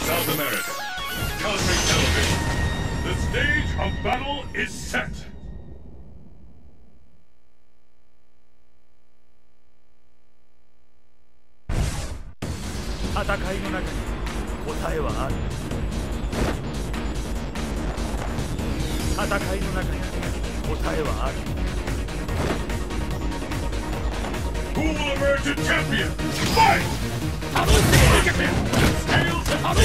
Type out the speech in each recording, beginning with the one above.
South America. Cosmic Television. The stage of battle is set. 戦いの中に答えはある。戦いの中に答えはある。 Who will emerge a champion? Fight! Scales and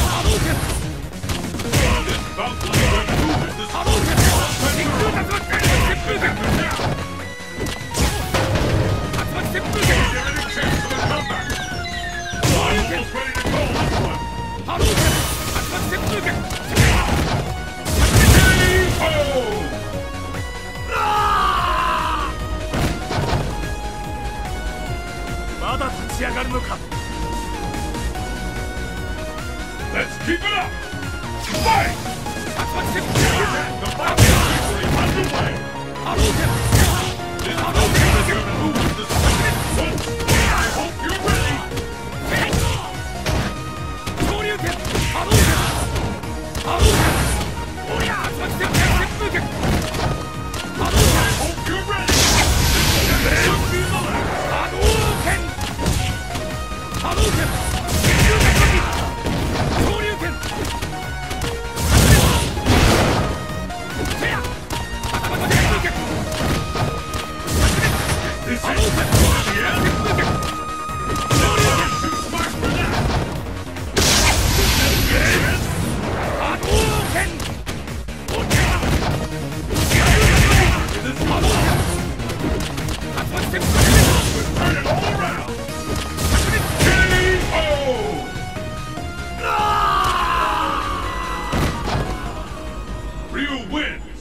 this bout will determine who is the chance for the comeback. Almost ready to go this one. Let's keep it up! Fight! The fight is officially underway! This will determine who is the champion. I hope you're ready! I hope you're ready! This should be the last! This is the end! Turn it all around! KO! Ryu wins!